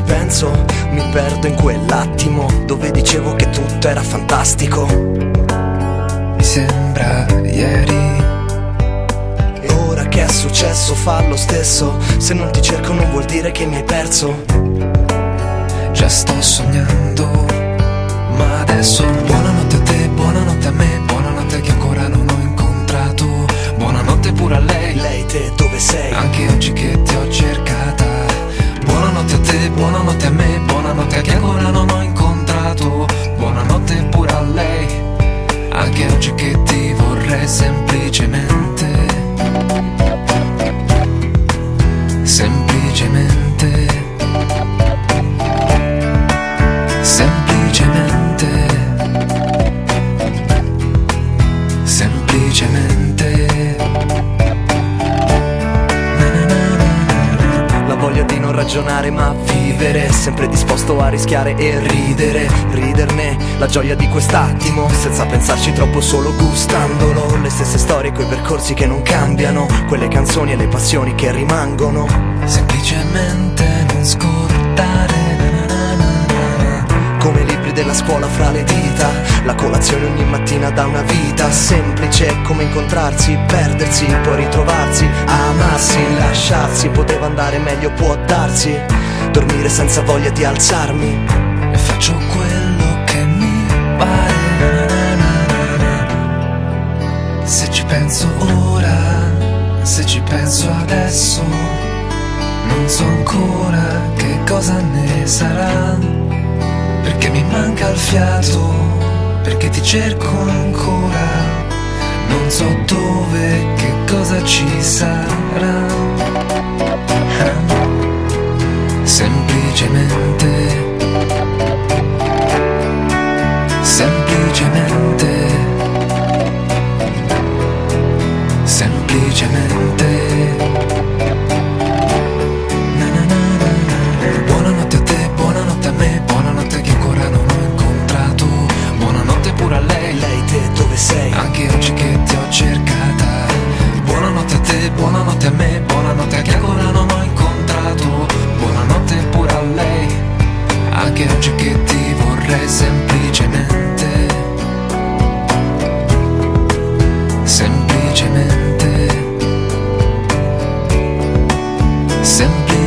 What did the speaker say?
penso, mi perdo in quell'attimo dove dicevo che tutto era fantastico. Mi sembra ieri. E ora che è successo fa lo stesso. Se non ti cerco non vuol dire che mi hai perso. Già sto sognando, ma adesso buonanotte a te, buonanotte a me, buonanotte che ancora non ho incontrato. Buonanotte pure a lei. Lei te dove sei? Anche oggi che ti ho cercata. Buonanotte a te, buonanotte a me, buonanotte che ancora non ho incontrato. Buonanotte pure a lei. Anche oggi che ti vorrei semplicemente. Semplicemente. Semplicemente. Semplicemente. La voglia di non ragionare ma vivere, sempre disposto a rischiare e ridere, riderne la gioia di quest'attimo, senza pensarci troppo, solo gustandolo. Le stesse storie, quei percorsi che non cambiano, quelle canzoni e le passioni che rimangono. Semplicemente non scordare. Come i libri della scuola fra le dita, la colazione ogni mattina da una vita. Semplice come incontrarsi, perdersi, poi ritrovarsi, amarsi, lasciarsi. Poteva andare meglio, può darsi. Dormire senza voglia di alzarmi. E faccio quello che mi pare. Se ci penso ora, se ci penso adesso, non so ancora che cosa ne sarà. Perché mi manca il fiato, perché ti cerco ancora. Non so dove, che cosa ci sarà. Semplicemente. Semplicemente. Semplicemente. Buonanotte a te, buonanotte a me, buonanotte che ancora non ho incontrato. Buonanotte pure a lei. Lei te dove sei? Anche oggi che ti ho cercata. Buonanotte a te, buonanotte a me, buonanotte che ancora non ho incontrato. Buonanotte pure a lei. Anche oggi che ti vorrei semplicemente. Semplicemente. Semplicemente.